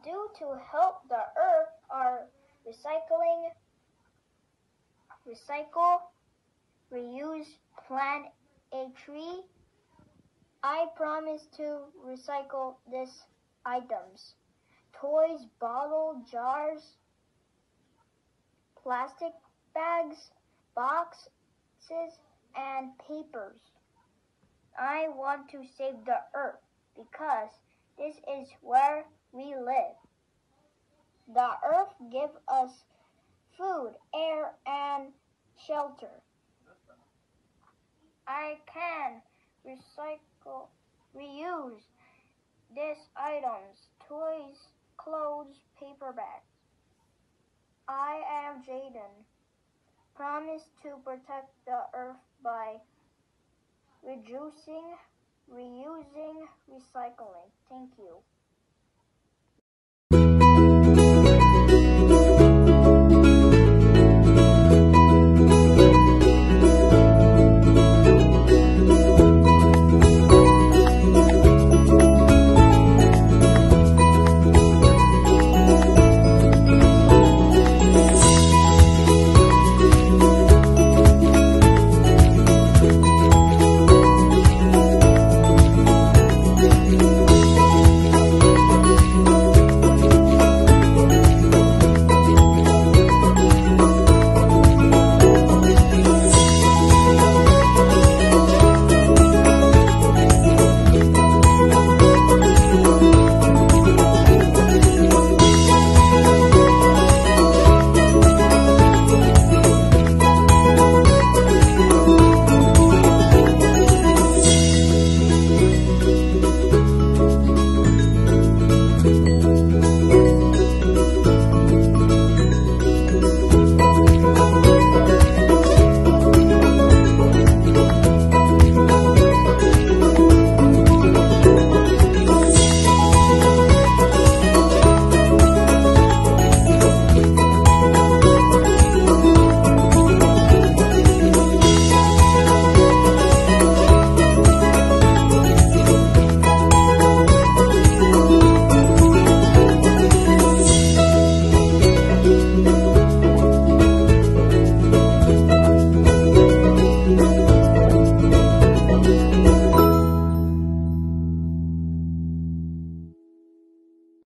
do to help the earth are recycle, reuse, plant a tree. I promise to recycle these items: toys, bottle jars, plastic bags, boxes, and papers. I want to save the earth because this is where we live. The earth gives us food, air, and shelter. I can reuse these items: toys, clothes, paper bags. I am Jaden. Promise to protect the earth by reducing, reusing, recycling. Thank you.